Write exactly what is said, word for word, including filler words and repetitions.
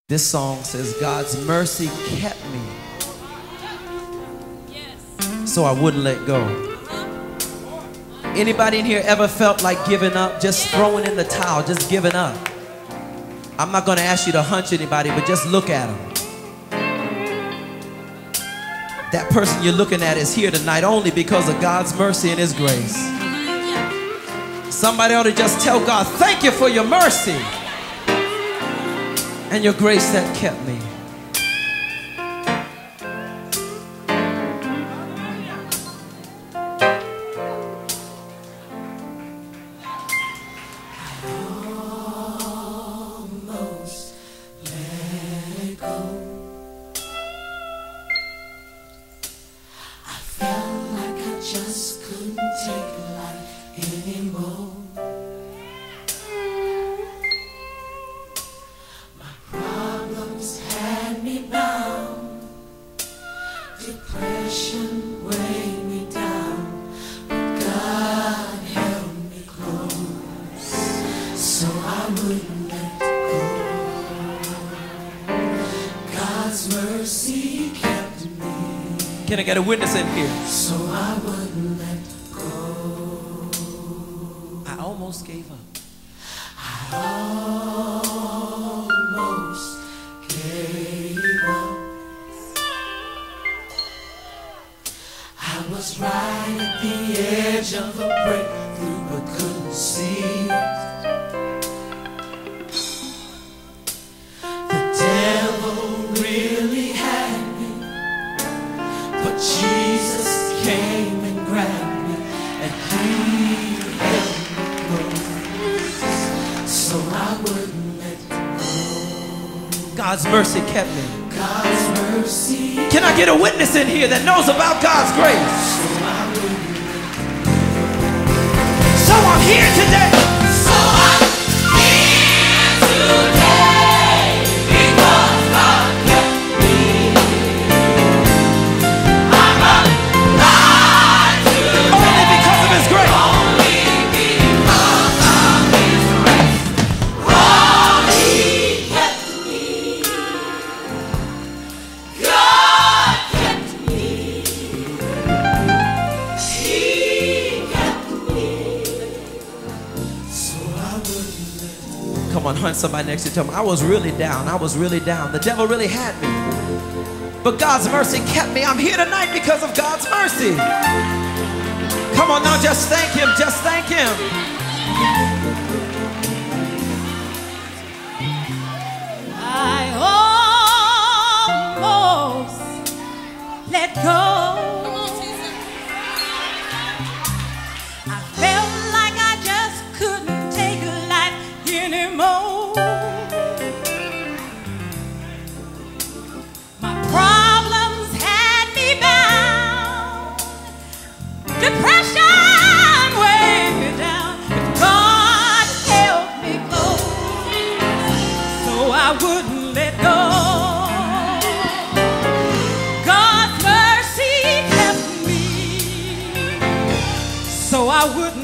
This song says, God's mercy kept me so I wouldn't let go. Anybody in here ever felt like giving up, just throwing in the towel, just giving up? I'm not going to ask you to hunch anybody, but just look at them. That person you're looking at is here tonight only because of God's mercy and His grace. Somebody ought to just tell God, thank you for your mercy and your grace that kept me. Almost let it go. I felt like I just couldn't take life anymore. Depression weighed me down, but God held me close, so I wouldn't let go. God's mercy kept me. Can I get a witness in here? So I wouldn't let go. I almost gave up. I almost gave up. I was right at the edge of a breakthrough, but couldn't see it. The devil really had me, but Jesus came and grabbed me, and He held me close, so I wouldn't let go. God's mercy kept me. God's mercy. Can I get a witness in here that knows about God's grace? So I'm here today. So I'm here today because God kept me. I'm alive today Only because of His grace. only because of His grace. Oh, He kept me. God kept me. He kept me. So I wouldn't let Come on, hunt somebody next to you. Tell them, I was really down. I was really down. The devil really had me. But God's mercy kept me. I'm here tonight because of God's mercy. Come on now, just thank Him. Just thank Him. I almost let go. I felt like I just couldn't take life anymore. My problems had me bound. Depression weighed me down. But God held me close, so I wouldn't let go. God's mercy kept me, so I wouldn't